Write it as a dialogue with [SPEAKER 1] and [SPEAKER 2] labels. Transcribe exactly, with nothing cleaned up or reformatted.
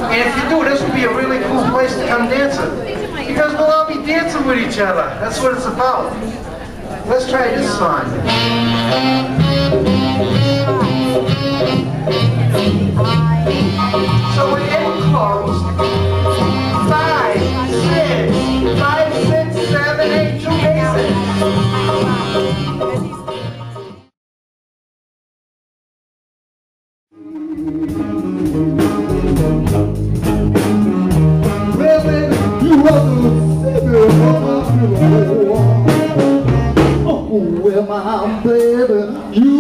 [SPEAKER 1] And if you do, this will be a really cool place to come dancing. Because we'll all be dancing with each other. That's what it's about. Let's try this song. So we're getting close. Five, six, five, six, seven, eight, two paces.
[SPEAKER 2] Well, baby, you are the savior of my pillow. Oh, well, my baby, you